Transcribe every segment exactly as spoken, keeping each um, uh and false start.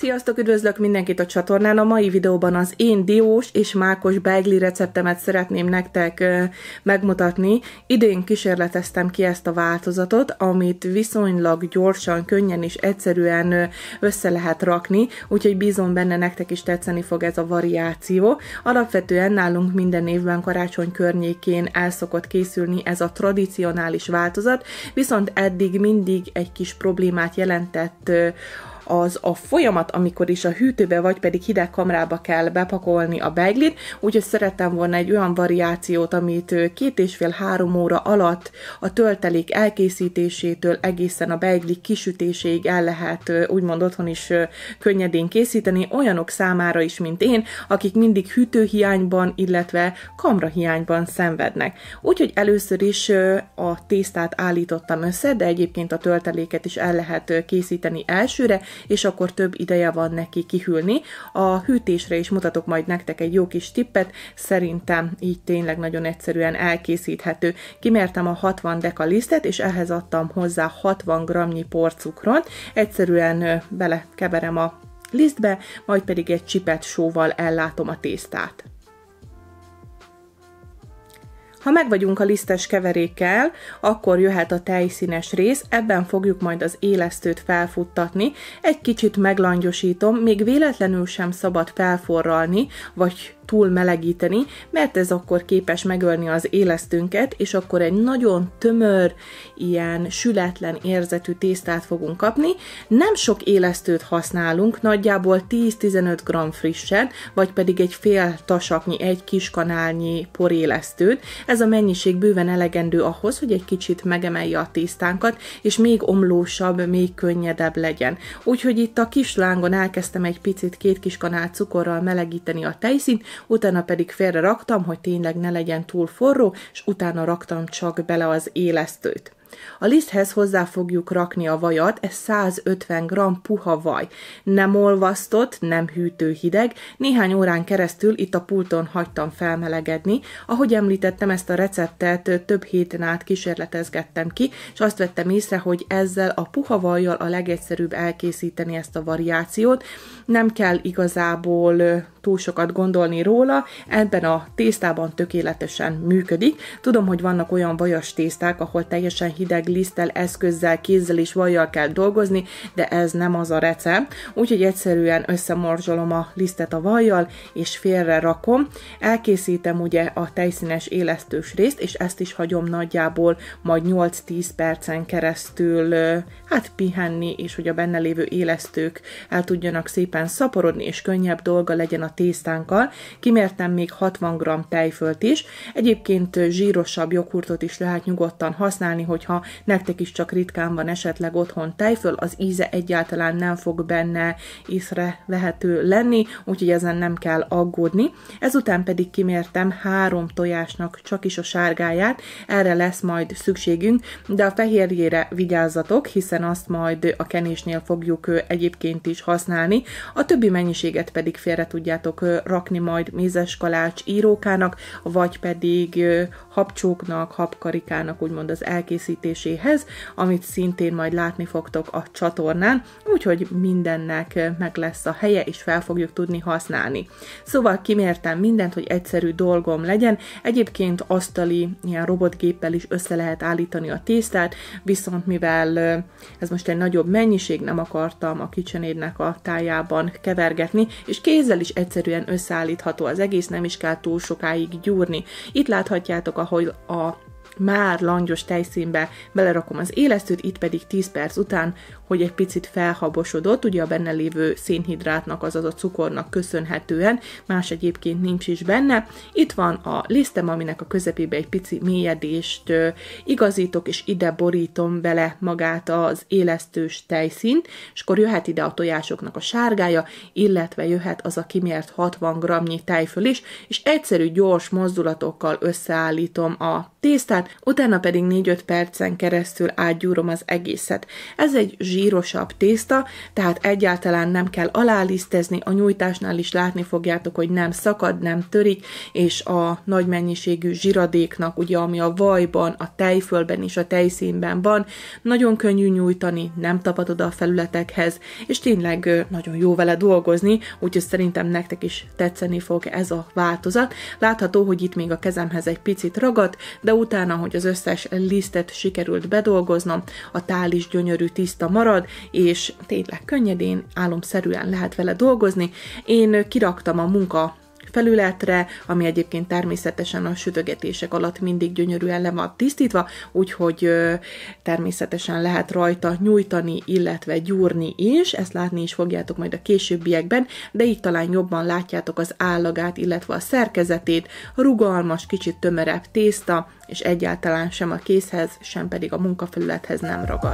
Sziasztok, üdvözlök mindenkit a csatornán! A mai videóban az én diós és mákos beigli receptemet szeretném nektek megmutatni. Idén kísérleteztem ki ezt a változatot, amit viszonylag gyorsan, könnyen és egyszerűen össze lehet rakni, úgyhogy bízom benne, nektek is tetszeni fog ez a variáció. Alapvetően nálunk minden évben karácsony környékén el szokott készülni ez a tradicionális változat, viszont eddig mindig egy kis problémát jelentett az a folyamat, amikor is a hűtőbe vagy pedig hideg kamrába kell bepakolni a beiglit, úgyhogy szerettem volna egy olyan variációt, amit két és fél-három óra alatt a töltelék elkészítésétől egészen a beigli kisütéséig el lehet úgymond otthon is könnyedén készíteni, olyanok számára is, mint én, akik mindig hűtőhiányban, illetve kamrahiányban szenvednek. Úgyhogy először is a tésztát állítottam össze, de egyébként a tölteléket is el lehet készíteni elsőre, és akkor több ideje van neki kihűlni. A hűtésre is mutatok majd nektek egy jó kis tippet, szerintem így tényleg nagyon egyszerűen elkészíthető. Kimértem a hatvan deka lisztet, és ehhez adtam hozzá hatvan grammnyi porcukrot, egyszerűen belekeverem a lisztbe, majd pedig egy csipet sóval ellátom a tésztát. Ha megvagyunk a lisztes keverékkel, akkor jöhet a tejszínes rész, ebben fogjuk majd az élesztőt felfuttatni, egy kicsit meglangyosítom, még véletlenül sem szabad felforralni, vagy túl melegíteni, mert ez akkor képes megölni az élesztőnket, és akkor egy nagyon tömör, ilyen sületlen érzetű tésztát fogunk kapni. Nem sok élesztőt használunk, nagyjából tíz-tizenöt gramm frissen, vagy pedig egy fél tasaknyi, egy kis kanálnyi porélesztőt. Ez a mennyiség bőven elegendő ahhoz, hogy egy kicsit megemelje a tésztánkat, és még omlósabb, még könnyedebb legyen. Úgyhogy itt a kis lángon elkezdtem egy picit két kis kanál cukorral melegíteni a tejszínt, utána pedig félre raktam, hogy tényleg ne legyen túl forró, és utána raktam csak bele az élesztőt. A liszthez hozzá fogjuk rakni a vajat, ez százötven gramm puha vaj. Nem olvasztott, nem hűtőhideg, néhány órán keresztül itt a pulton hagytam felmelegedni. Ahogy említettem, ezt a receptet több héten át kísérletezgettem ki, és azt vettem észre, hogy ezzel a puha vajjal a legegyszerűbb elkészíteni ezt a variációt. Nem kell igazából túl sokat gondolni róla, ebben a tésztában tökéletesen működik. Tudom, hogy vannak olyan vajas tészták, ahol teljesen hideg liszttel, eszközzel, kézzel és vajjal kell dolgozni, de ez nem az a recept, úgyhogy egyszerűen összemorzsolom a lisztet a vajjal, és félre rakom. Elkészítem ugye a tejszínes élesztős részt, és ezt is hagyom nagyjából majd nyolc-tíz percen keresztül hát pihenni, és hogy a benne lévő élesztők el tudjanak szépen szaporodni, és könnyebb dolga legyen a tésztánkkal. Kimértem még hatvan gramm tejfölt is, egyébként zsírosabb joghurtot is lehet nyugodtan használni, hogyha nektek is csak ritkán van esetleg otthon tejföl, az íze egyáltalán nem fog benne észrevehető lenni, úgyhogy ezen nem kell aggódni. Ezután pedig kimértem három tojásnak csak is a sárgáját, erre lesz majd szükségünk, de a fehérjére vigyázzatok, hiszen azt majd a kenésnél fogjuk egyébként is használni, a többi mennyiséget pedig félre tudjátok rakni majd mézeskalács írókának, vagy pedig habcsóknak, habkarikának úgymond az elkészítéséhez, amit szintén majd látni fogtok a csatornán, úgyhogy mindennek meg lesz a helye, és fel fogjuk tudni használni. Szóval kimértem mindent, hogy egyszerű dolgom legyen, egyébként asztali ilyen robotgéppel is össze lehet állítani a tésztát, viszont mivel ez most egy nagyobb mennyiség, nem akartam a KitchenAidnek a tájában kevergetni, és kézzel is egyszerűen összeállítható az egész, nem is kell túl sokáig gyúrni. Itt láthatjátok, ahogy a már langyos tejszínbe belerakom az élesztőt, itt pedig tíz perc után, hogy egy picit felhabosodott, ugye a benne lévő szénhidrátnak, azaz a cukornak köszönhetően, más egyébként nincs is benne. Itt van a lisztem, aminek a közepébe egy pici mélyedést igazítok, és ide borítom bele magát az élesztős tejszínt, és akkor jöhet ide a tojásoknak a sárgája, illetve jöhet az a kimért hatvan grammnyi tejföl is, és egyszerű, gyors mozdulatokkal összeállítom a tésztát, utána pedig négy-öt percen keresztül átgyúrom az egészet. Ez egy zsírosabb tészta, tehát egyáltalán nem kell alálisztezni, a nyújtásnál is látni fogjátok, hogy nem szakad, nem törik, és a nagy mennyiségű zsiradéknak, ugye ami a vajban, a tejfölben és a tejszínben van, nagyon könnyű nyújtani, nem tapad oda a felületekhez, és tényleg nagyon jó vele dolgozni, úgyhogy szerintem nektek is tetszeni fog ez a változat. Látható, hogy itt még a kezemhez egy picit ragad, de utána, hogy az összes lisztet sikerült bedolgoznom, a tál is gyönyörű, tiszta marad, és tényleg könnyedén, álomszerűen lehet vele dolgozni. Én kiraktam a munka felületre, ami egyébként természetesen a sütögetések alatt mindig gyönyörűen le van tisztítva, úgyhogy ö, természetesen lehet rajta nyújtani, illetve gyúrni is, ezt látni is fogjátok majd a későbbiekben, de így talán jobban látjátok az állagát, illetve a szerkezetét, rugalmas, kicsit tömörebb tészta, és egyáltalán sem a kézhez, sem pedig a munkafelülethez nem ragad.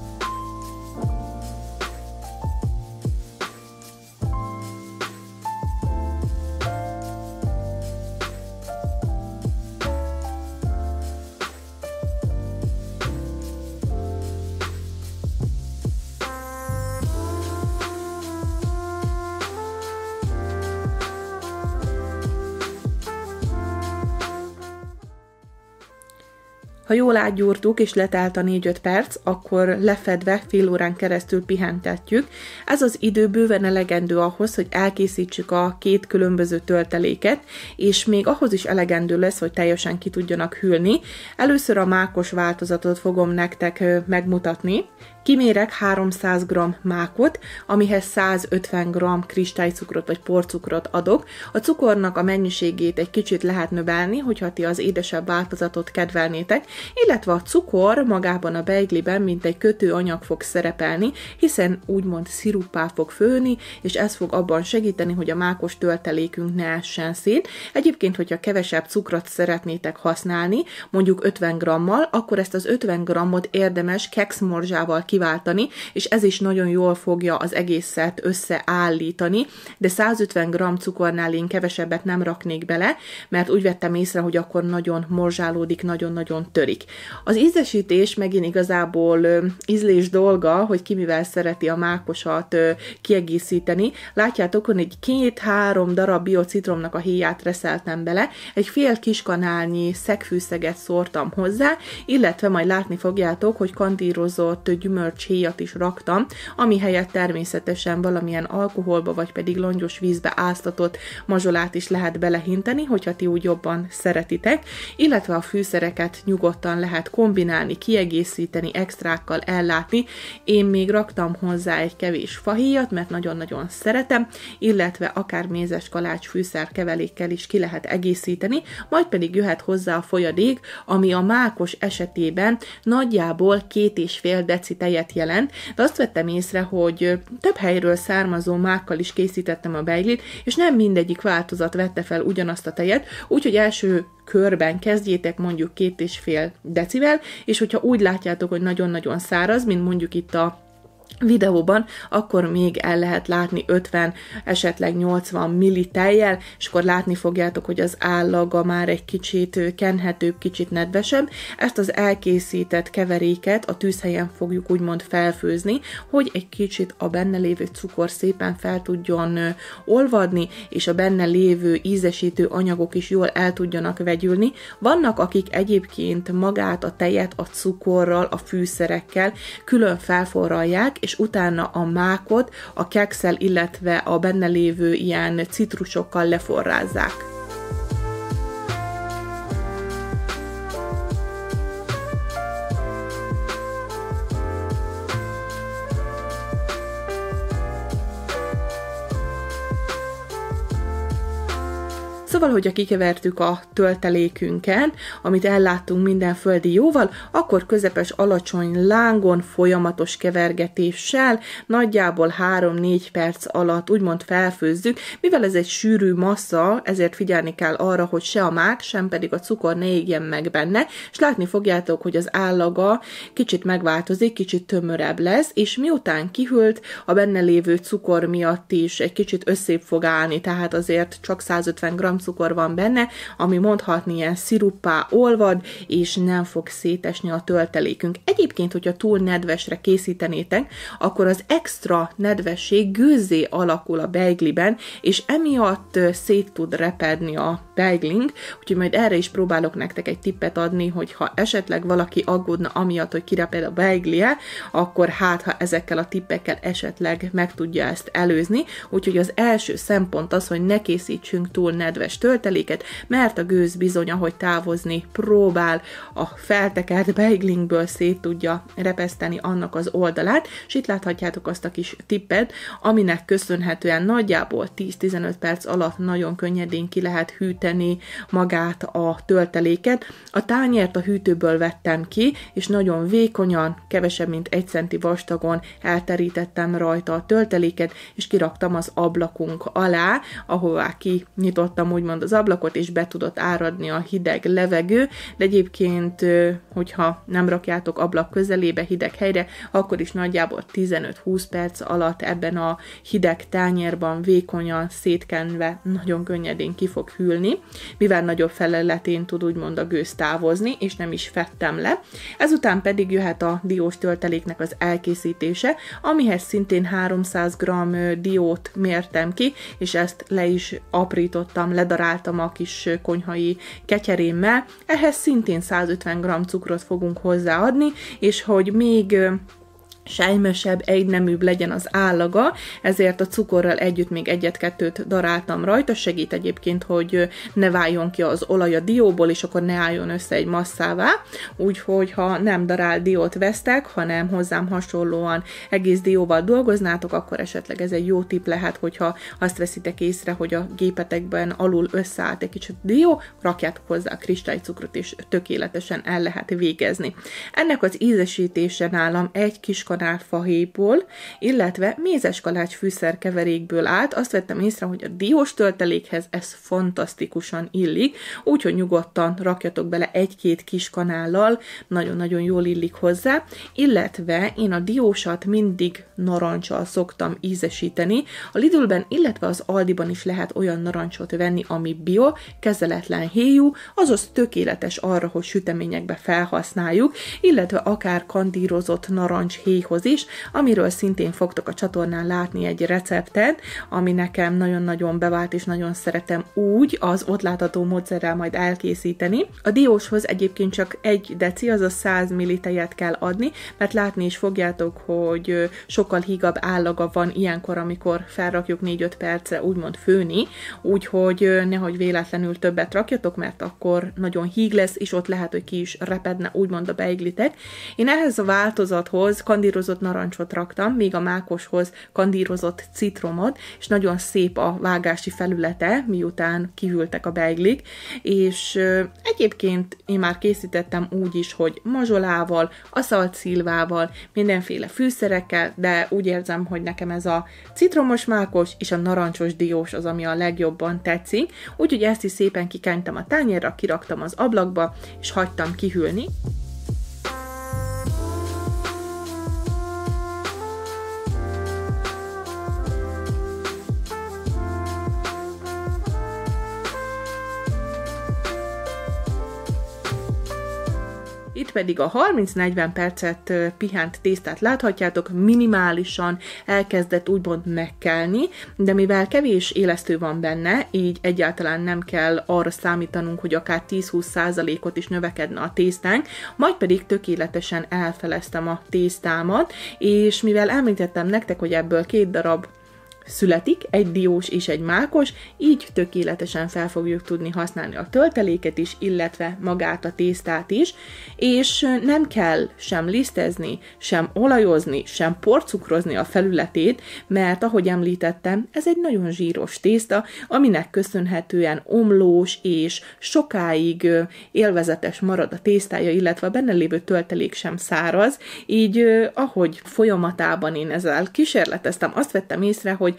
Ha jól átgyúrtuk és letelt a négy-öt perc, akkor lefedve fél órán keresztül pihentetjük. Ez az idő bőven elegendő ahhoz, hogy elkészítsük a két különböző tölteléket, és még ahhoz is elegendő lesz, hogy teljesen ki tudjanak hűlni. Először a mákos változatot fogom nektek megmutatni. Kimérek háromszáz gramm mákot, amihez százötven gramm kristálycukrot vagy porcukrot adok. A cukornak a mennyiségét egy kicsit lehet növelni, hogyha ti az édesebb változatot kedvelnétek, illetve a cukor magában a beigliben mint egy kötőanyag fog szerepelni, hiszen úgymond sziruppá fog főni, és ez fog abban segíteni, hogy a mákos töltelékünk ne essen szét. Egyébként, hogyha kevesebb cukrot szeretnétek használni, mondjuk ötven grammal, akkor ezt az ötven grammot érdemes kekszmorzsával kiváltani, és ez is nagyon jól fogja az egészet összeállítani, de százötven gramm cukornál én kevesebbet nem raknék bele, mert úgy vettem észre, hogy akkor nagyon morzsálódik, nagyon-nagyon törik. Az ízesítés megint igazából ö, ízlés dolga, hogy ki mivel szereti a mákosat ö, kiegészíteni. Látjátok, hogy egy két-három darab biocitromnak a héját reszeltem bele, egy fél kiskanálnyi szegfűszeget szórtam hozzá, illetve majd látni fogjátok, hogy kandírozott gyümölcshéjat is raktam, ami helyett természetesen valamilyen alkoholba, vagy pedig langyos vízbe áztatott mazsolát is lehet belehinteni, hogyha ti úgy jobban szeretitek, illetve a fűszereket nyugodtan lehet kombinálni, kiegészíteni, extrákkal ellátni. Én még raktam hozzá egy kevés fahéjat, mert nagyon-nagyon szeretem, illetve akár mézes kalács fűszerkevelékkel is ki lehet egészíteni, majd pedig jöhet hozzá a folyadék, ami a mákos esetében nagyjából két és fél deci tejet jelent, de azt vettem észre, hogy több helyről származó mákkal is készítettem a beiglit, és nem mindegyik változat vette fel ugyanazt a tejet, úgyhogy első körben kezdjétek mondjuk két és fél decivel, és hogyha úgy látjátok, hogy nagyon-nagyon száraz, mint mondjuk itt a videóban, akkor még el lehet látni ötven, esetleg nyolcvan milli tejjel, és akkor látni fogjátok, hogy az állaga már egy kicsit kenhetőbb, kicsit nedvesebb. Ezt az elkészített keveréket a tűzhelyen fogjuk úgymond felfőzni, hogy egy kicsit a benne lévő cukor szépen fel tudjon olvadni, és a benne lévő ízesítő anyagok is jól el tudjanak vegyülni. Vannak, akik egyébként magát a tejet a cukorral, a fűszerekkel külön felforralják, és utána a mákot a kekszel, illetve a benne lévő ilyen citrusokkal leforrázzák. Szóval, hogyha kikevertük a töltelékünket, amit elláttunk minden földi jóval, akkor közepes alacsony lángon folyamatos kevergetéssel nagyjából három-négy perc alatt úgymond felfőzzük, mivel ez egy sűrű massza, ezért figyelni kell arra, hogy se a mák, sem pedig a cukor ne égjen meg benne, és látni fogjátok, hogy az állaga kicsit megváltozik, kicsit tömörebb lesz, és miután kihűlt, a benne lévő cukor miatt is egy kicsit összébb fog állni, tehát azért csak százötven gramm cukor van benne, ami mondhatni ilyen sziruppá olvad, és nem fog szétesni a töltelékünk. Egyébként, hogyha túl nedvesre készítenétek, akkor az extra nedvesség gőzzé alakul a beigliben, és emiatt szét tud repedni a beiglink, úgyhogy majd erre is próbálok nektek egy tippet adni, hogy ha esetleg valaki aggódna amiatt, hogy kireped a beiglie, akkor hát, ha ezekkel a tippekkel esetleg meg tudja ezt előzni. Úgyhogy az első szempont az, hogy ne készítsünk túl nedves tölteléket, mert a gőz bizony, ahogy távozni próbál, a feltekert beiglinkből szét tudja repeszteni annak az oldalát, és itt láthatjátok azt a kis tippet, aminek köszönhetően nagyjából tíz-tizenöt perc alatt nagyon könnyedén ki lehet hűteni magát a tölteléket. A tányért a hűtőből vettem ki, és nagyon vékonyan, kevesebb mint egy centi vastagon elterítettem rajta a tölteléket, és kiraktam az ablakunk alá, ahová kinyitottam úgymond az ablakot, és be tudott áradni a hideg levegő, de egyébként, hogyha nem rakjátok ablak közelébe, hideg helyre, akkor is nagyjából tizenöt-húsz perc alatt ebben a hideg tányérban vékonyan szétkenve nagyon könnyedén ki fog hűlni, mivel nagyobb felületén tud úgymond a gőz távozni, és nem is fettem le. Ezután pedig jöhet a diós tölteléknek az elkészítése, amihez szintén háromszáz gramm diót mértem ki, és ezt le is aprítottam, ledaráltam a kis konyhai ketyerémmel. Ehhez szintén százötven gramm cukrot fogunk hozzáadni, és hogy még sejmesebb, egyneműbb legyen az állaga, ezért a cukorral együtt még egyet-kettőt daráltam rajta, segít egyébként, hogy ne váljon ki az olaj a dióból, és akkor ne álljon össze egy masszává, úgyhogy ha nem darált diót vesztek, hanem hozzám hasonlóan egész dióval dolgoznátok, akkor esetleg ez egy jó tipp lehet, hogyha azt veszitek észre, hogy a gépetekben alul összeállt egy kicsit dió, rakjátok hozzá a kristálycukrot, és tökéletesen el lehet végezni. Ennek az ízesítése nálam egy kis kanál fahéjból, illetve mézeskalács fűszerkeverékből állt. Azt vettem észre, hogy a diós töltelékhez ez fantasztikusan illik, úgyhogy nyugodtan rakjatok bele egy-két kis kanállal, nagyon-nagyon jól illik hozzá, illetve én a diósat mindig narancsal szoktam ízesíteni. A Lidlben, illetve az Aldiban is lehet olyan narancsot venni, ami bio, kezeletlen héjú, azaz tökéletes arra, hogy süteményekbe felhasználjuk, illetve akár kandírozott narancs héjhoz is, amiről szintén fogtok a csatornán látni egy receptet, ami nekem nagyon-nagyon bevált, és nagyon szeretem úgy az ott látható módszerrel majd elkészíteni. A dióshoz egyébként csak egy deci, azaz száz milliliter tejet kell adni, mert látni is fogjátok, hogy sokkal hígabb állaga van ilyenkor, amikor felrakjuk négy-öt percre úgymond főni, úgyhogy nehogy véletlenül többet rakjatok, mert akkor nagyon híg lesz, és ott lehet, hogy ki is repedne úgymond a beiglitek. Én ehhez a változathoz kandírozott narancsot raktam, még a mákoshoz kandírozott citromot, és nagyon szép a vágási felülete, miután kihűltek a beiglik, és egyébként én már készítettem úgy is, hogy mazsolával, aszalt szilvával, mindenféle fűszerekkel, de úgy érzem, hogy nekem ez a citromos mákos és a narancsos diós az, ami a legjobban tetszik, úgyhogy ezt is szépen kikánytam a tányérra, kiraktam az ablakba, és hagytam kihűlni. Itt pedig a harminc-negyven percet pihent tésztát láthatjátok, minimálisan elkezdett úgymond megkelni, de mivel kevés élesztő van benne, így egyáltalán nem kell arra számítanunk, hogy akár tíz-húsz százalékot is növekedne a tésztánk, majd pedig tökéletesen elfeleztem a tésztámat, és mivel említettem nektek, hogy ebből két darab születik, egy diós és egy mákos, így tökéletesen fel fogjuk tudni használni a tölteléket is, illetve magát a tésztát is, és nem kell sem lisztezni, sem olajozni, sem porcukrozni a felületét, mert ahogy említettem, ez egy nagyon zsíros tészta, aminek köszönhetően omlós és sokáig élvezetes marad a tésztája, illetve a benne lévő töltelék sem száraz, így ahogy folyamatában én ezzel kísérleteztem, azt vettem észre, hogy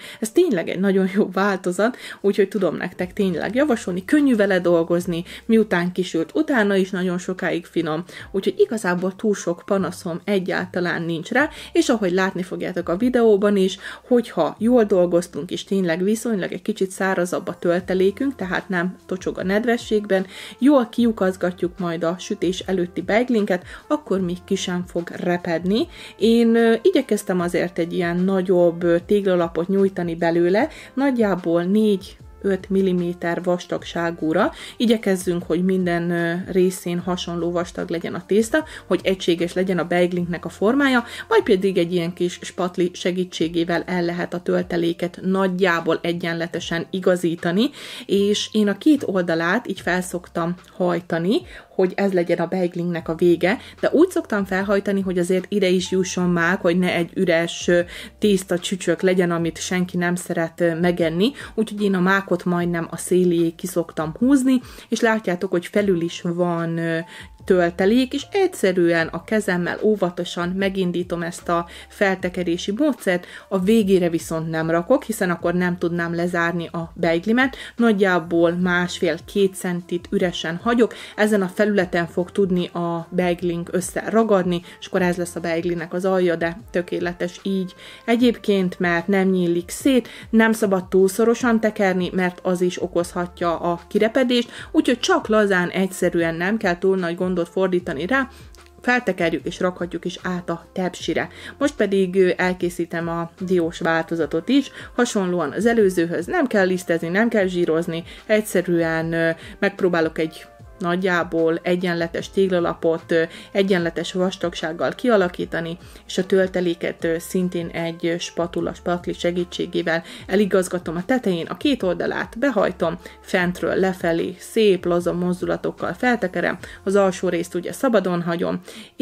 ez tényleg egy nagyon jó változat, úgyhogy tudom nektek tényleg javasolni, könnyű vele dolgozni, miután kisült, utána is nagyon sokáig finom, úgyhogy igazából túl sok panaszom egyáltalán nincs rá, és ahogy látni fogjátok a videóban is, hogyha jól dolgoztunk, és tényleg viszonylag egy kicsit szárazabb a töltelékünk, tehát nem tocsog a nedvességben, jól kiukazgatjuk majd a sütés előtti beiglinket, akkor még ki sem fog repedni. Én ö, igyekeztem azért egy ilyen nagyobb ö, téglalapot nyújtani belőle, nagyjából négy öt milliméter vastagságúra. Igyekezzünk, hogy minden részén hasonló vastag legyen a tészta, hogy egységes legyen a beiglinknek a formája, vagy pedig egy ilyen kis spatli segítségével el lehet a tölteléket nagyjából egyenletesen igazítani, és én a két oldalát így felszoktam hajtani, hogy ez legyen a beiglinknek a vége, de úgy szoktam felhajtani, hogy azért ide is jusson mák, hogy ne egy üres tészta csücsök legyen, amit senki nem szeret megenni, úgyhogy én a mákot majdnem a széléig ki szoktam húzni, és látjátok, hogy felül is van töltelék, és egyszerűen a kezemmel óvatosan megindítom ezt a feltekerési módszert, a végére viszont nem rakok, hiszen akkor nem tudnám lezárni a beiglimet, nagyjából másfél-két centit üresen hagyok, ezen a felületen fog tudni a beiglink összeragadni, és akkor ez lesz a beiglinek az alja, de tökéletes így. Egyébként, mert nem nyílik szét, nem szabad túlszorosan tekerni, mert az is okozhatja a kirepedést, úgyhogy csak lazán, egyszerűen, nem kell túl nagy gondot fordítani rá, feltekerjük és rakhatjuk is át a tepsire. Most pedig elkészítem a diós változatot is, hasonlóan az előzőhöz, nem kell lisztezni, nem kell zsírozni, egyszerűen megpróbálok egy nagyjából egyenletes téglalapot egyenletes vastagsággal kialakítani, és a tölteléket szintén egy spatula, spatli segítségével eligazgatom a tetején, a két oldalát behajtom, fentről lefelé szép laza mozdulatokkal feltekerem, az alsó részt ugye szabadon hagyom,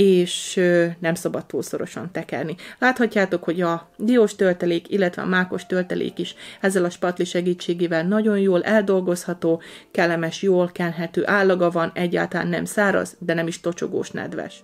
és nem szabad túlszorosan tekerni. Láthatjátok, hogy a diós töltelék, illetve a mákos töltelék is ezzel a spatli segítségével nagyon jól eldolgozható, kellemes, jól kenhető állaga van, egyáltalán nem száraz, de nem is tocsogós, nedves.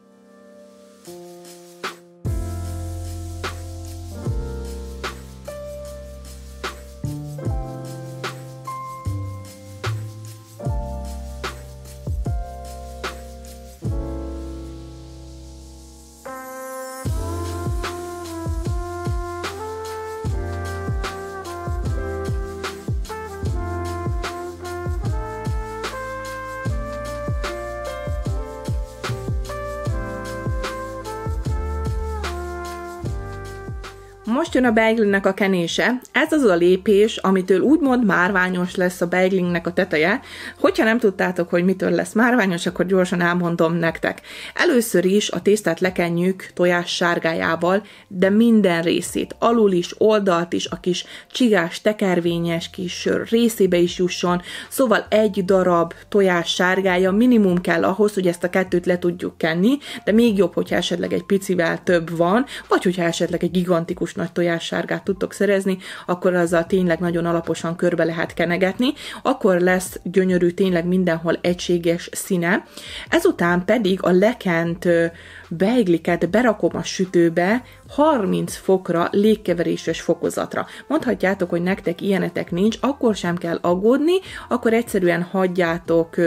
Most jön a beiglinek a kenése. Ez az a lépés, amitől úgymond márványos lesz a beiglinknek a teteje. Hogyha nem tudtátok, hogy mitől lesz márványos, akkor gyorsan elmondom nektek. Először is a tésztát lekenjük tojás sárgájával, de minden részét, alul is, oldalt is, a kis csigás, tekervényes kis részébe is jusson. Szóval egy darab tojás sárgája minimum kell ahhoz, hogy ezt a kettőt le tudjuk kenni, de még jobb, hogyha esetleg egy picivel több van, vagy hogyha esetleg egy gigantikus nagy tojássárgát tudtok szerezni, akkor azzal tényleg nagyon alaposan körbe lehet kenegetni, akkor lesz gyönyörű, tényleg mindenhol egységes színe. Ezután pedig a lekent beigliket berakom a sütőbe harminc fokra, légkeveréses fokozatra. Mondhatjátok, hogy nektek ilyenetek nincs, akkor sem kell aggódni, akkor egyszerűen hagyjátok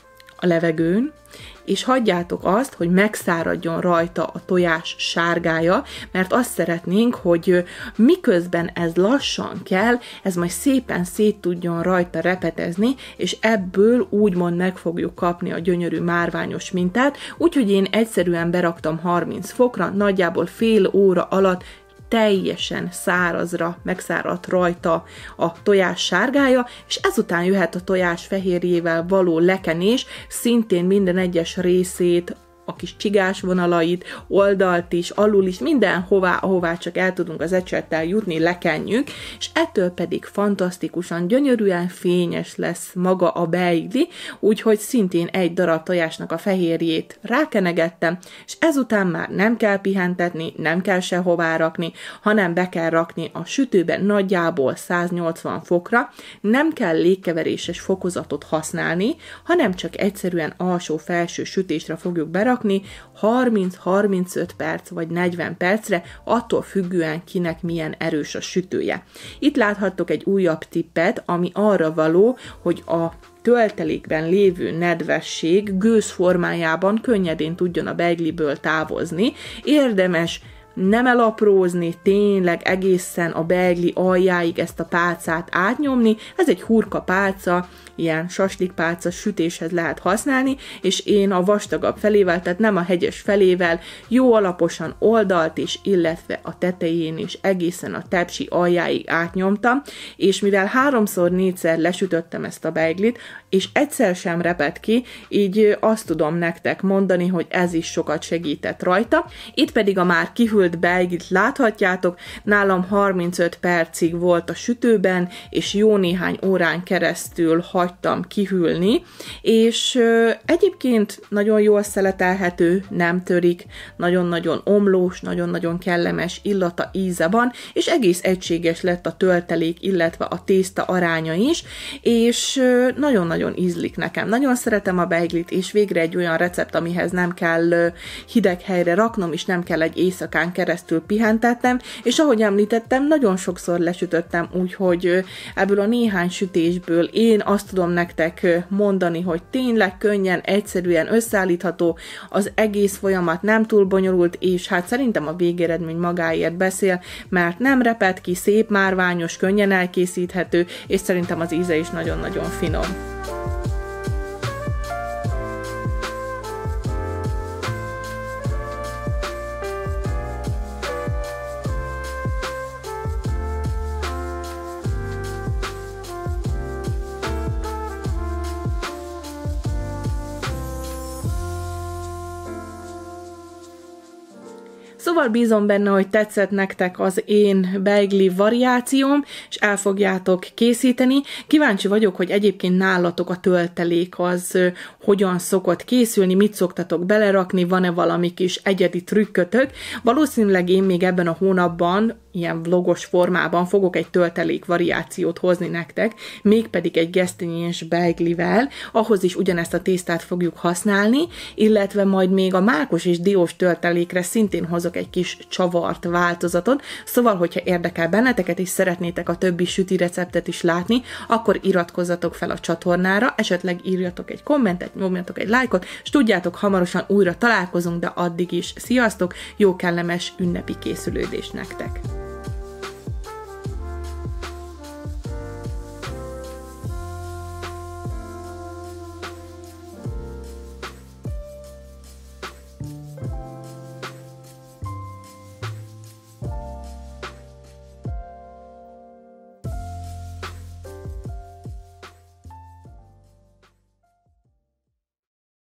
a levegőn, és hagyjátok azt, hogy megszáradjon rajta a tojás sárgája, mert azt szeretnénk, hogy miközben ez lassan kell, ez majd szépen szét tudjon rajta repetezni, és ebből úgymond meg fogjuk kapni a gyönyörű márványos mintát, úgyhogy én egyszerűen beraktam harminc fokra, nagyjából fél óra alatt teljesen szárazra megszáradt rajta a tojás sárgája, és ezután jöhet a tojás fehérjével való lekenés, szintén minden egyes részét, a kis csigás vonalait, oldalt is, alul is, mindenhová, ahová csak el tudunk az ecsettel jutni, lekenjük, és ettől pedig fantasztikusan, gyönyörűen fényes lesz maga a beigli, úgyhogy szintén egy darab tojásnak a fehérjét rákenegettem, és ezután már nem kell pihentetni, nem kell sehová rakni, hanem be kell rakni a sütőben nagyjából száznyolcvan fokra, nem kell légkeveréses fokozatot használni, hanem csak egyszerűen alsó-felső sütésre fogjuk berakni, rakni, harminc-harmincöt perc vagy negyven percre, attól függően kinek milyen erős a sütője. Itt láthattok egy újabb tippet, ami arra való, hogy a töltelékben lévő nedvesség gőz formájában könnyedén tudjon a beigliből távozni. Érdemes nem elaprózni, tényleg egészen a beigli aljáig ezt a pálcát átnyomni. Ez egy hurka pálca, ilyen saslikpálca sütéshez lehet használni, és én a vastagabb felével, tehát nem a hegyes felével, jó alaposan oldalt is, illetve a tetején is egészen a tepsi aljáig átnyomtam, és mivel háromszor, négyszer lesütöttem ezt a beiglit, és egyszer sem repett ki, így azt tudom nektek mondani, hogy ez is sokat segített rajta. Itt pedig a már kihűlt beiglit láthatjátok, nálam harmincöt percig volt a sütőben, és jó néhány órán keresztül hagytam kihűlni, és ö, egyébként nagyon jól szeletelhető, nem törik, nagyon-nagyon omlós, nagyon-nagyon kellemes illata, íze van, és egész egységes lett a töltelék, illetve a tészta aránya is, és ö, nagyon-nagyon ízlik nekem. Nagyon szeretem a beiglit, és végre egy olyan recept, amihez nem kell ö, hideg helyre raknom, és nem kell egy éjszakán keresztül pihentetnem, és ahogy említettem, nagyon sokszor lesütöttem, úgyhogy ebből a néhány sütésből én azt tudom nektek mondani, hogy tényleg könnyen, egyszerűen összeállítható, az egész folyamat nem túl bonyolult, és hát szerintem a végeredmény magáért beszél, mert nem reped ki, szép, márványos, könnyen elkészíthető, és szerintem az íze is nagyon-nagyon finom. Szóval bízom benne, hogy tetszett nektek az én beigli variációm, és el fogjátok készíteni. Kíváncsi vagyok, hogy egyébként nálatok a töltelék az hogyan szokott készülni, mit szoktatok belerakni, van-e valami kis egyedi trükkötök. Valószínűleg én még ebben a hónapban ilyen vlogos formában fogok egy töltelék variációt hozni nektek, mégpedig egy gesztenyés beiglivel, ahhoz is ugyanezt a tésztát fogjuk használni, illetve majd még a mákos és diós töltelékre szintén hozok egy kis csavart változatot, szóval, hogyha érdekel benneteket, és szeretnétek a többi süti receptet is látni, akkor iratkozzatok fel a csatornára, esetleg írjatok egy kommentet, nyomjatok egy lájkot, és tudjátok, hamarosan újra találkozunk, de addig is sziasztok, jó kellemes ünnepi készülődést nektek!